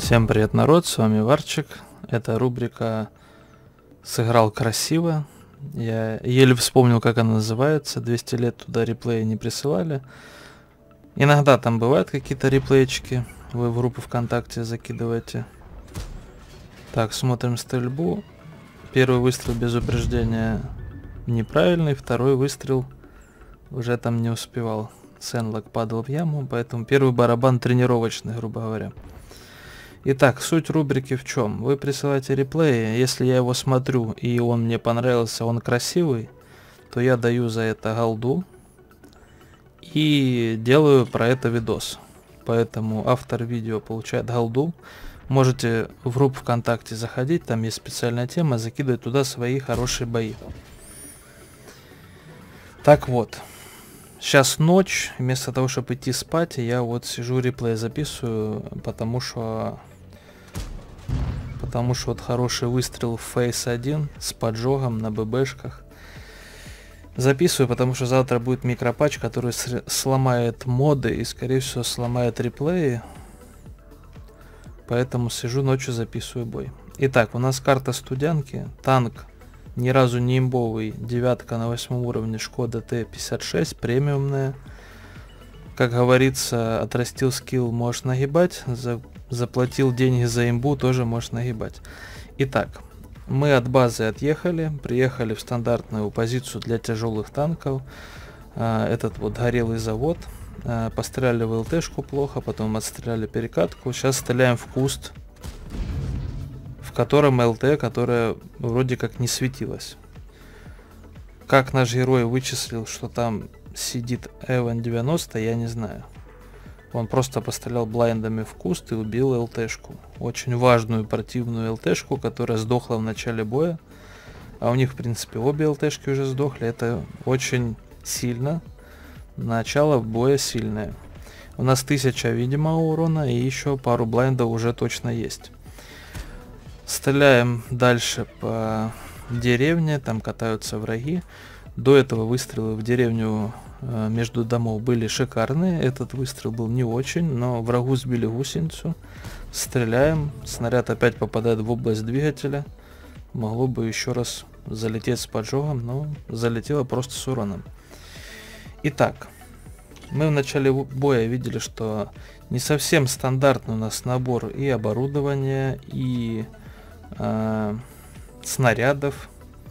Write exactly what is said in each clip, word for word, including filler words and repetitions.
Всем привет, народ, с вами Варчик. Это рубрика «Сыграл красиво». Я еле вспомнил, как она называется. двести лет туда реплеи не присылали. Иногда там бывают какие-то реплейчики. Вы в группу ВКонтакте закидываете. Так, смотрим стрельбу. Первый выстрел без упреждения неправильный. Второй выстрел уже там не успевал. Сенлок падал в яму, поэтому первый барабан тренировочный, грубо говоря. Итак, суть рубрики в чем? Вы присылаете реплеи, если я его смотрю и он мне понравился, он красивый, то я даю за это голду и делаю про это видос. Поэтому автор видео получает голду. Можете в группу ВКонтакте заходить, там есть специальная тема, закидывать туда свои хорошие бои. Так вот, сейчас ночь, вместо того, чтобы идти спать, я вот сижу реплей записываю, потому что... Потому что вот хороший выстрел в фейс один с поджогом на ББшках. Записываю, потому что завтра будет микропатч, который сломает моды и, скорее всего, сломает реплеи. Поэтому сижу ночью, записываю бой. Итак, у нас карта студянки. Танк ни разу не имбовый. Девятка на восьмом уровне. Шкода Т пятьдесят шесть. Премиумная. Как говорится, отрастил скилл, можешь нагибать. За, заплатил деньги за имбу, тоже можешь нагибать. Итак, мы от базы отъехали. Приехали в стандартную позицию для тяжелых танков. А, этот вот горелый завод. А, постреляли в ЛТшку плохо, потом отстреляли перекатку. Сейчас стреляем в куст, в котором ЛТ, которая вроде как не светилась. Как наш герой вычислил, что там сидит Эван девяносто, я не знаю. Он просто пострелял блайндами в куст и убил ЛТшку. Очень важную противную ЛТшку, которая сдохла в начале боя. А у них, в принципе, обе ЛТшки уже сдохли. Это очень сильно. Начало боя сильное. У нас тысяча видимого урона и еще пару блайндов уже точно есть. Стреляем дальше по деревне. Там катаются враги. До этого выстрелы в деревню э, между домов были шикарные. Этот выстрел был не очень, но врагу сбили гусеницу. Стреляем. Снаряд опять попадает в область двигателя. Могло бы еще раз залететь с поджогом, но залетело просто с уроном. Итак, мы в начале боя видели, что не совсем стандартный у нас набор и оборудования, и э, снарядов.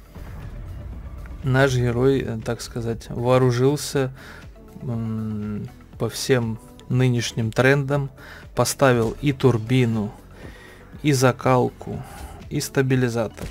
Наш герой, так сказать, вооружился м, по всем нынешним трендам, поставил и турбину, и закалку, и стабилизатор.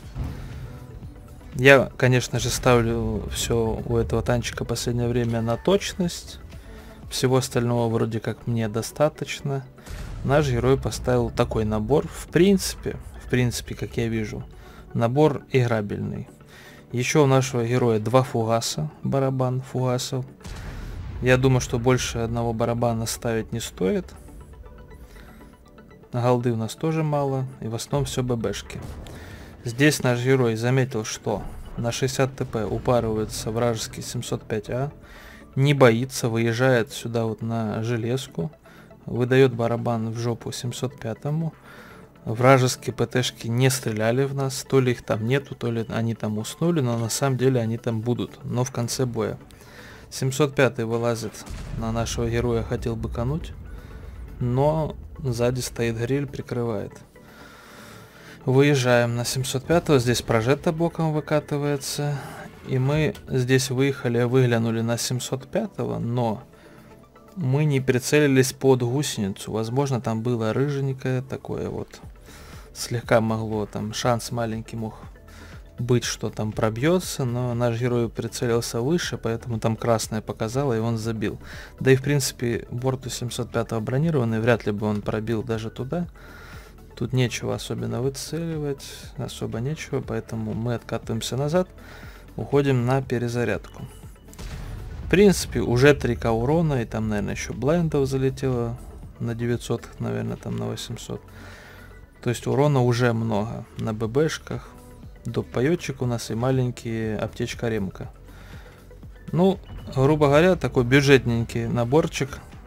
Я, конечно же, ставлю все у этого танчика в последнее время на точность. Всего остального вроде как мне достаточно. Наш герой поставил такой набор. В принципе, в принципе, как я вижу, набор играбельный. Еще у нашего героя два фугаса, барабан фугасов. Я думаю, что больше одного барабана ставить не стоит. Голды у нас тоже мало, и в основном все ББшки. Здесь наш герой заметил, что на шестьдесят тэ пэ упарывается вражеский семьсот пять А. Не боится, выезжает сюда вот на железку. Выдает барабан в жопу семьсот пятому. Вражеские ПТшки не стреляли в нас, то ли их там нету, то ли они там уснули, но на самом деле они там будут, но в конце боя. семьсот пятый вылазит на нашего героя, хотел быкануть, но сзади стоит гриль, прикрывает. Выезжаем на семьсот пятого, здесь прожетта боком выкатывается, и мы здесь выехали, выглянули на семьсот пятого, но мы не прицелились под гусеницу. Возможно, там было рыженькое такое вот. Слегка могло, там шанс маленький мог быть, что там пробьется, но наш герой прицелился выше, поэтому там красное показало, и он забил. Да и в принципе борт у семьсот пятого бронированный, вряд ли бы он пробил даже туда. Тут нечего особенно выцеливать, особо нечего, поэтому мы откатываемся назад, уходим на перезарядку. В принципе, уже три ка урона, и там, наверное, еще блайндов залетело на девятьсот, наверное, там на восемьсот. То есть урона уже много на ББшках. Доп-поетчик у нас и маленький аптечка-ремка. Ну, грубо говоря, такой бюджетненький наборчик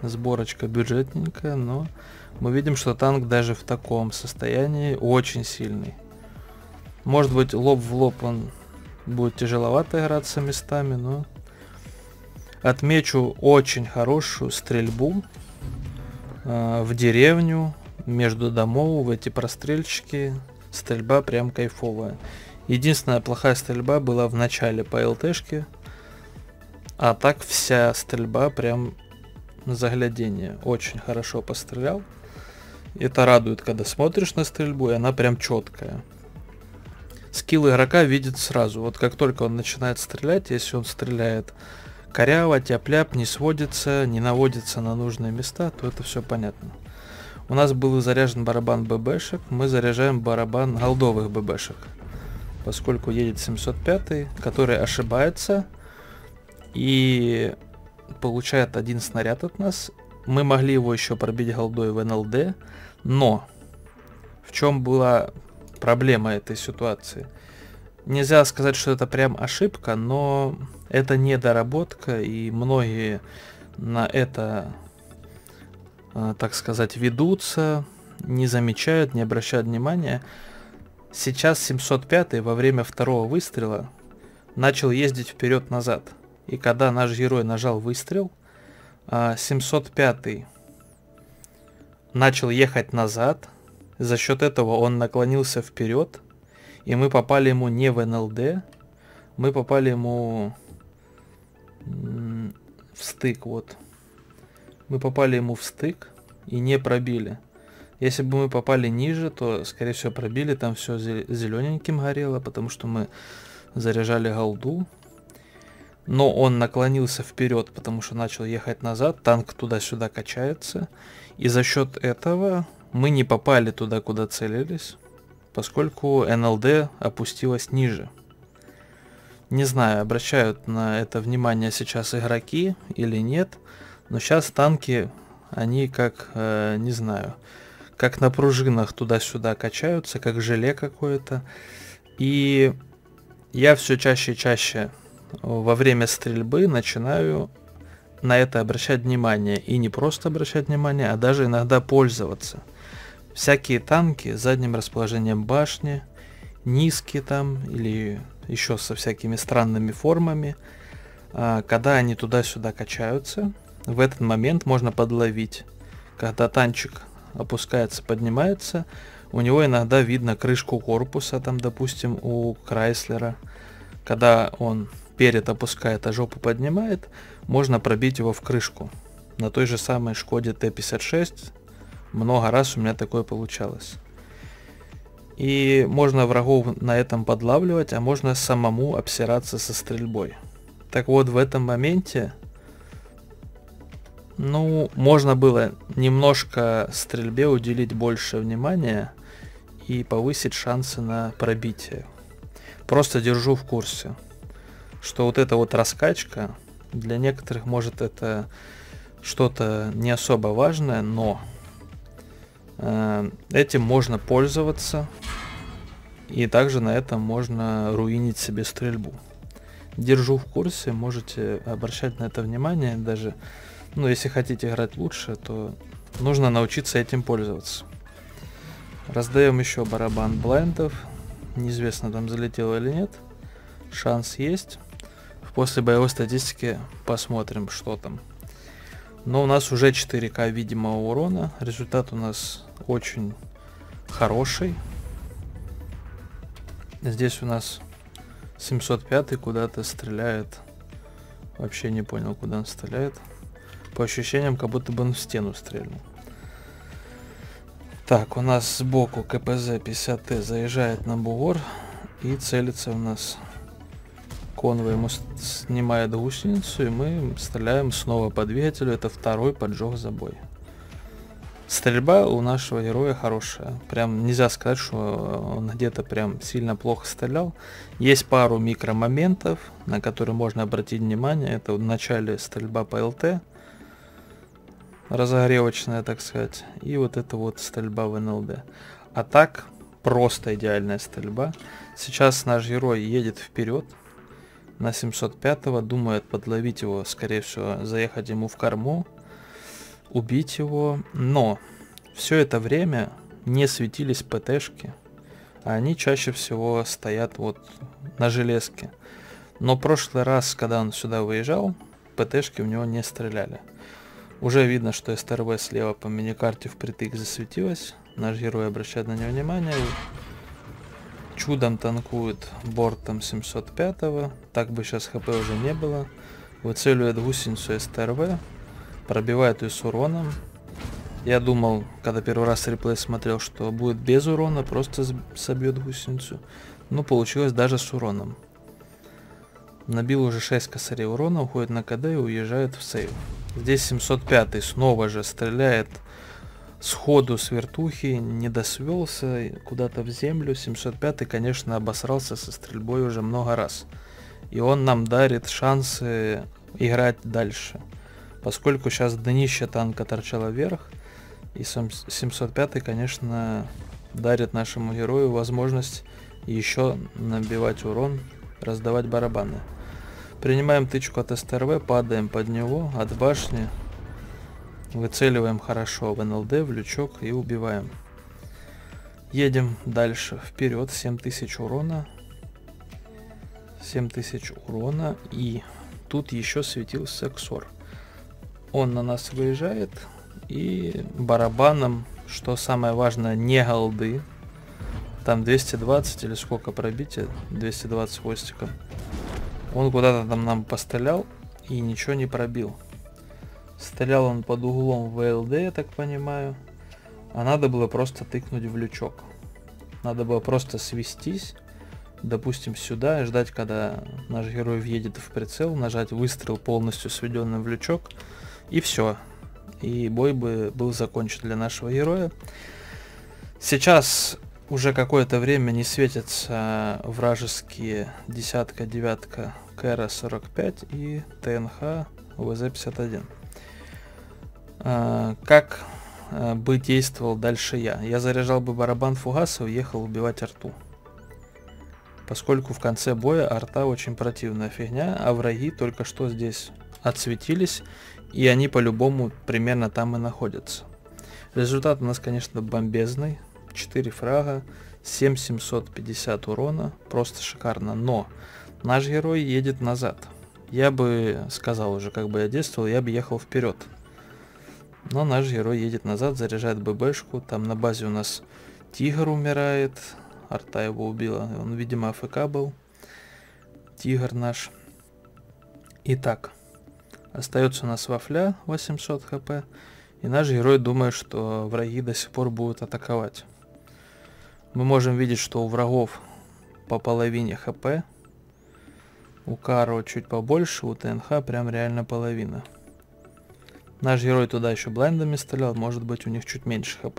сборочка бюджетненькая, но мы видим, что танк даже в таком состоянии очень сильный. Может быть, лоб в лоб он будет тяжеловато играться местами, но отмечу очень хорошую стрельбу э, в деревню, между домов, в эти прострельчики. Стрельба прям кайфовая. Единственная плохая стрельба была в начале по ЛТшке, а так вся стрельба прям заглядение. Очень хорошо пострелял. Это радует, когда смотришь на стрельбу, и она прям четкая. Скилл игрока видит сразу. Вот как только он начинает стрелять, если он стреляет коряво, тяп-ляп, не сводится, не наводится на нужные места, то это все понятно. У нас был заряжен барабан ББшек, мы заряжаем барабан голдовых ББшек. Поскольку едет семьсот пятый, который ошибается и получает один снаряд от нас. Мы могли его еще пробить голдой в эн эл дэ, но в чем была проблема этой ситуации? Нельзя сказать, что это прям ошибка, но это недоработка, и многие на это, так сказать, ведутся, не замечают, не обращают внимания. Сейчас семьсот пятый во время второго выстрела начал ездить вперед-назад. И когда наш герой нажал выстрел, семьсот пятый начал ехать назад. За счет этого он наклонился вперед. И мы попали ему не в эн эл дэ. Мы попали ему в стык. Вот. Мы попали ему в стык и не пробили. Если бы мы попали ниже, то, скорее всего, пробили. Там все зелененьким горело, потому что мы заряжали голду. Но он наклонился вперед, потому что начал ехать назад. Танк туда-сюда качается. И за счет этого мы не попали туда, куда целились, поскольку эн эл дэ опустилась ниже. Не знаю, обращают на это внимание сейчас игроки или нет. Но сейчас танки, они как, э, не знаю, как на пружинах туда-сюда качаются, как желе какое-то. И я все чаще и чаще во время стрельбы начинаю на это обращать внимание. И не просто обращать внимание, а даже иногда пользоваться. Всякие танки с задним расположением башни, низкие там, или еще со всякими странными формами. Когда они туда-сюда качаются, в этот момент можно подловить. Когда танчик опускается, поднимается, у него иногда видно крышку корпуса, там, допустим, у Крайслера. Когда он перед опускает, а жопу поднимает, можно пробить его в крышку. На той же самой Шкоде тэ пятьдесят шесть много раз у меня такое получалось. И можно врагов на этом подлавливать, а можно самому обсираться со стрельбой. Так вот, в этом моменте, ну, можно было немножко стрельбе уделить больше внимания и повысить шансы на пробитие. Просто держу в курсе, что вот эта вот раскачка, для некоторых может это что-то не особо важное, но э, этим можно пользоваться, и также на этом можно руинить себе стрельбу. Держу в курсе, можете обращать на это внимание, даже, ну, если хотите играть лучше, то нужно научиться этим пользоваться. Раздаем еще барабан блайндов, неизвестно, там залетело или нет, шанс есть. После боевой статистики посмотрим, что там. Но у нас уже четыре ка видимого урона. Результат у нас очень хороший. Здесь у нас семьсот пятый куда-то стреляет. Вообще не понял, куда он стреляет. По ощущениям, как будто бы он в стену стрельнул. Так, у нас сбоку ка пэ зэ пятьдесят тэ заезжает на бугор и целится у нас. Конвой ему снимает гусеницу, и мы стреляем снова по двигателю. Это второй поджог забой. Стрельба у нашего героя хорошая. Прям нельзя сказать, что он где-то прям сильно плохо стрелял. Есть пару микромоментов, на которые можно обратить внимание. Это в начале стрельба по эл тэ. Разогревочная, так сказать. И вот это вот стрельба в эн эл дэ. А так, просто идеальная стрельба. Сейчас наш герой едет вперед на семьсот пятого, думает подловить его, скорее всего, заехать ему в корму. убить его, но все это время не светились ПТшки, а они чаще всего стоят вот на железке. Но прошлый раз, когда он сюда выезжал, ПТшки в него не стреляли. Уже видно, что СТРВ слева по миникарте впритык засветилась. Наш герой обращает на него внимание. Чудом танкует бортом семьсот пятого. Так бы сейчас ХП уже не было. Выцеливает гусеницу СТРВ. Пробивает ее с уроном. Я думал, когда первый раз реплей смотрел, что будет без урона, просто собьет гусеницу. Но получилось даже с уроном. Набил уже шесть косарей урона, уходит на КД и уезжает в сейв. Здесь семьсот пятый снова же стреляет сходу с вертухи, не досвелся куда-то в землю. семьсот пятый, конечно, обосрался со стрельбой уже много раз. И он нам дарит шансы играть дальше. Поскольку сейчас днище танка торчало вверх, и семьсот пятый, конечно, дарит нашему герою возможность еще набивать урон, раздавать барабаны. Принимаем тычку от СТРВ, падаем под него, от башни. Выцеливаем хорошо в эн эл дэ, в лючок и убиваем. Едем дальше, вперед, семь тысяч урона. семь тысяч урона. И тут еще светился Ксор. Он на нас выезжает. И барабаном, что самое важное, не голды. Там двести двадцать или сколько пробития, двести двадцать хвостиком. Он куда-то там нам пострелял и ничего не пробил. Стрелял он под углом в вэ эл дэ, я так понимаю. А надо было просто тыкнуть в лючок. Надо было просто свестись, допустим, сюда и ждать, когда наш герой въедет в прицел, нажать выстрел полностью сведенным в лючок. И все. И бой бы был закончен для нашего героя. Сейчас уже какое-то время не светятся вражеские десятка, девятка, КР сорок пять и ТНХ вэ зэ пятьдесят один. А, как а, бы действовал дальше я? Я заряжал бы барабан фугаса и уехал убивать арту. Поскольку в конце боя арта очень противная фигня, а враги только что здесь отсветились, и они по-любому примерно там и находятся. Результат у нас, конечно, бомбезный. четыре фрага, семь тысяч семьсот пятьдесят урона. Просто шикарно. Но наш герой едет назад. Я бы сказал уже, как бы я действовал, я бы ехал вперед. Но наш герой едет назад, заряжает ББшку. Там на базе у нас Тигр умирает. Арта его убила. Он, видимо, АФК был. Тигр наш. Итак. Остается у нас вафля восемьсот хп. И наш герой думает, что враги до сих пор будут атаковать. Мы можем видеть, что у врагов по половине хп. У Каро чуть побольше, у ТНХ прям реально половина. Наш герой туда еще блайндами стрелял, может быть у них чуть меньше хп.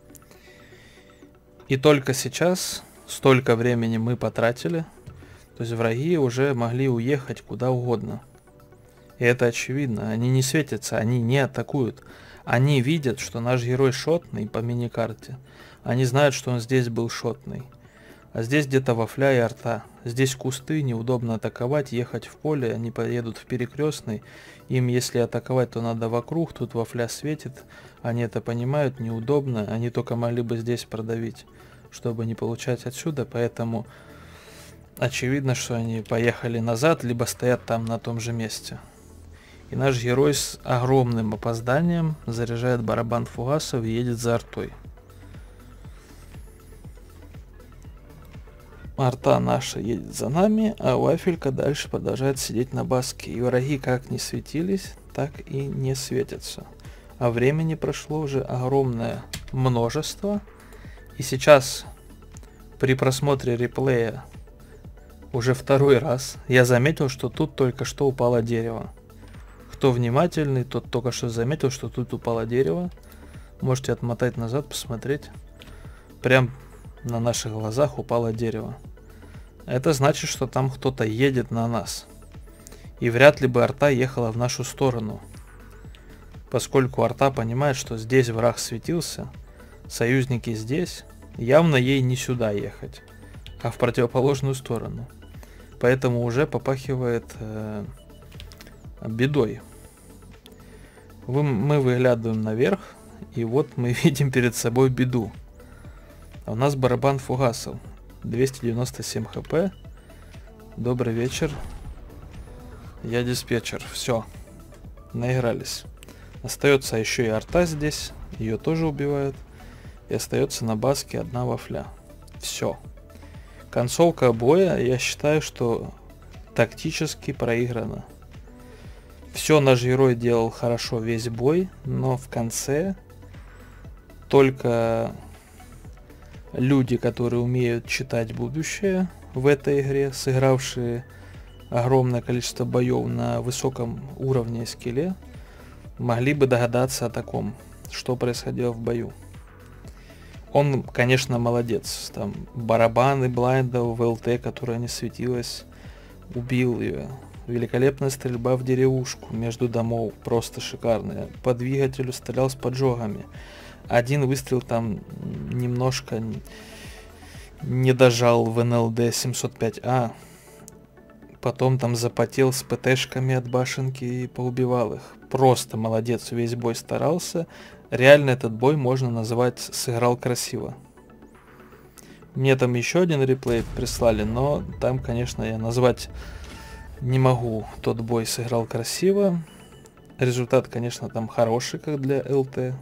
И только сейчас, столько времени мы потратили, то есть враги уже могли уехать куда угодно. И это очевидно, они не светятся, они не атакуют. Они видят, что наш герой шотный по миникарте. Они знают, что он здесь был шотный. А здесь где-то вафля и арта. Здесь кусты, неудобно атаковать, ехать в поле, они поедут в перекрестный. Им, если атаковать, то надо вокруг, тут вафля светит. Они это понимают, неудобно, они только могли бы здесь продавить, чтобы не получать отсюда. Поэтому очевидно, что они поехали назад, либо стоят там на том же месте. И наш герой с огромным опозданием заряжает барабан фугасов и едет за артой. Арта наша едет за нами, а вафелька дальше продолжает сидеть на баске. И враги как не светились, так и не светятся. А времени прошло уже огромное множество. И сейчас при просмотре реплея уже второй раз я заметил, что тут только что упало дерево. Кто внимательный, тот только что заметил, что тут упало дерево. Можете отмотать назад, посмотреть. Прям на наших глазах упало дерево. Это значит, что там кто-то едет на нас. И вряд ли бы арта ехала в нашу сторону. Поскольку арта понимает, что здесь враг светился, союзники здесь, явно ей не сюда ехать, а в противоположную сторону. Поэтому уже попахивает э, бедой. Вы, мы выглядываем наверх, и вот мы видим перед собой беду. А у нас барабан фугасов. двести девяносто семь хп. Добрый вечер. Я диспетчер. Все. Наигрались. Остается еще и арта здесь. Ее тоже убивают. И остается на баске одна вафля. Все. Концовка боя, я считаю, что тактически проиграна. Все наш герой делал хорошо весь бой, но в конце только люди, которые умеют читать будущее в этой игре, сыгравшие огромное количество боев на высоком уровне скилле, могли бы догадаться о таком, что происходило в бою. Он, конечно, молодец. Там барабаны блайндов в ЛТ, которая не светилась, убил ее. Великолепная стрельба в деревушку между домов, просто шикарная. По двигателю стрелял с поджогами. Один выстрел там немножко не дожал в эн эл дэ семьсот пять а. Потом там запотел с ПТшками от башенки и поубивал их. Просто молодец, весь бой старался. Реально этот бой можно назвать «сыграл красиво». Мне там еще один реплей прислали, но там, конечно, я назвать не могу тот бой «сыграл красиво». Результат, конечно, там хороший, как для ЛТ.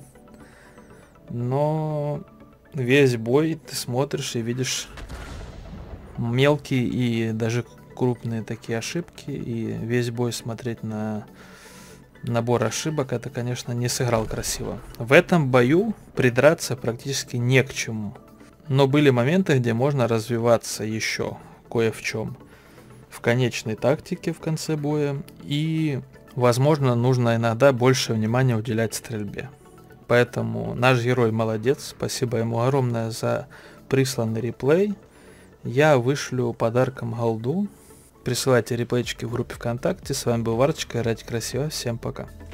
Но весь бой ты смотришь и видишь мелкие и даже крупные такие ошибки. И весь бой смотреть на набор ошибок, это, конечно, не сыграл красиво. В этом бою придраться практически не к чему. Но были моменты, где можно развиваться еще кое в чем. В конечной тактике в конце боя. И, возможно, нужно иногда больше внимания уделять стрельбе. Поэтому наш герой молодец. Спасибо ему огромное за присланный реплей. Я вышлю подарком голду. Присылайте реплейчики в группе ВКонтакте. С вами был Варочка. Играйте красиво. Всем пока.